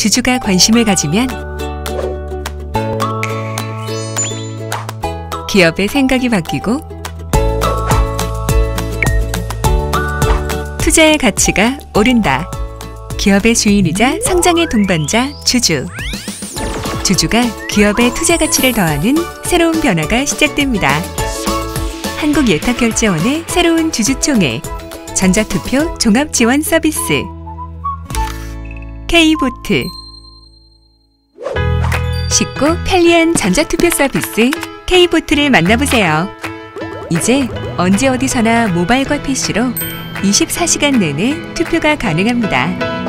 주주가 관심을 가지면 기업의 생각이 바뀌고 투자의 가치가 오른다. 기업의 주인이자 성장의 동반자 주주. 주주가 기업의 투자 가치를 더하는 새로운 변화가 시작됩니다. 한국예탁결제원의 새로운 주주총회, 전자투표 종합지원 서비스, K보트. 쉽고 편리한 전자투표 서비스 K보트를 만나보세요. 이제 언제 어디서나 모바일과 PC로 24시간 내내 투표가 가능합니다.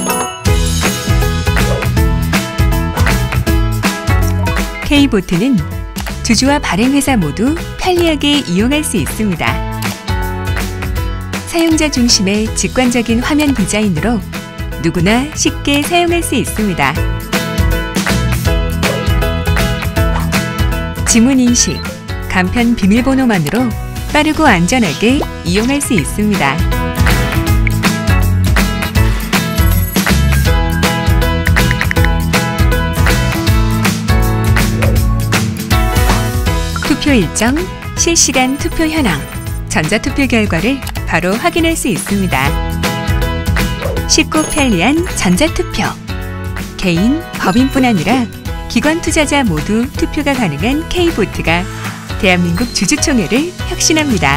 K보트는 주주와 발행회사 모두 편리하게 이용할 수 있습니다. 사용자 중심의 직관적인 화면 디자인으로 누구나 쉽게 사용할 수 있습니다. 지문인식, 간편 비밀번호만으로 빠르고 안전하게 이용할 수 있습니다. 투표 일정, 실시간 투표 현황, 전자투표 결과를 바로 확인할 수 있습니다. 쉽고 편리한 전자투표. 개인, 법인뿐 아니라 기관 투자자 모두 투표가 가능한 K보트가 대한민국 주주총회를 혁신합니다.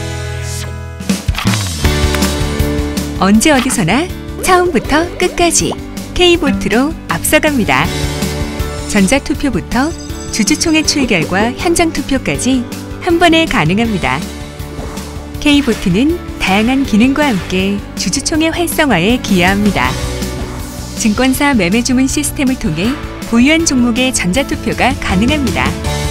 언제 어디서나 처음부터 끝까지 K보트로 앞서갑니다. 전자투표부터 주주총회 출결과 현장 투표까지 한 번에 가능합니다. K보트는 다양한 기능과 함께 주주총회 활성화에 기여합니다. 증권사 매매 주문 시스템을 통해 보유한 종목의 전자투표가 가능합니다.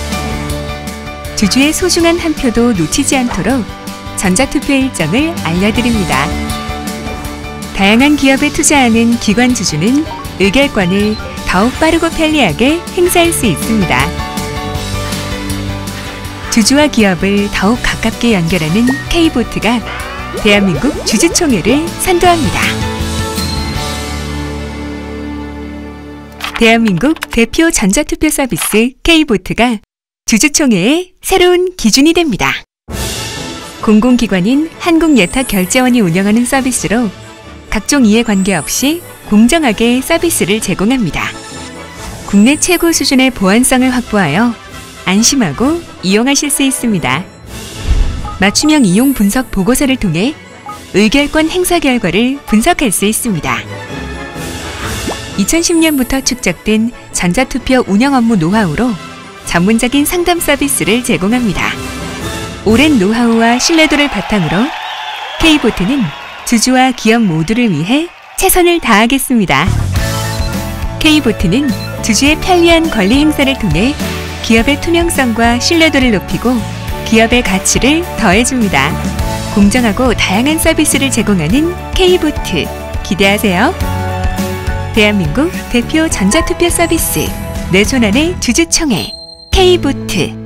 주주의 소중한 한 표도 놓치지 않도록 전자투표 일정을 알려드립니다. 다양한 기업에 투자하는 기관 주주는 의결권을 더욱 빠르고 편리하게 행사할 수 있습니다. 주주와 기업을 더욱 가깝게 연결하는 K보트가 대한민국 주주총회를 선도합니다. 대한민국 대표 전자투표 서비스 K보트가 주주총회의 새로운 기준이 됩니다. 공공기관인 한국예탁결제원이 운영하는 서비스로 각종 이해관계 없이 공정하게 서비스를 제공합니다. 국내 최고 수준의 보안성을 확보하여 안심하고 이용하실 수 있습니다. 맞춤형 이용 분석 보고서를 통해 의결권 행사 결과를 분석할 수 있습니다. 2010년부터 축적된 전자투표 운영 업무 노하우로 전문적인 상담 서비스를 제공합니다. 오랜 노하우와 신뢰도를 바탕으로 K보트는 주주와 기업 모두를 위해 최선을 다하겠습니다. K보트는 주주의 편리한 권리 행사를 통해 기업의 투명성과 신뢰도를 높이고 기업의 가치를 더해줍니다. 공정하고 다양한 서비스를 제공하는 K보트 기대하세요. 대한민국 대표 전자투표 서비스 내 손안의 주주총회 K보트.